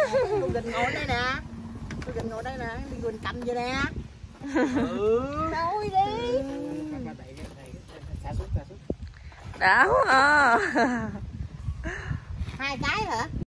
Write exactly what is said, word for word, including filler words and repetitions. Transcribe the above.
Con gìn ngồi đây nè. Con gìn ngồi đây nè, đi gìn cầm vậy nè. Ừ. Thôi đi. Đã à. Hai cái hả?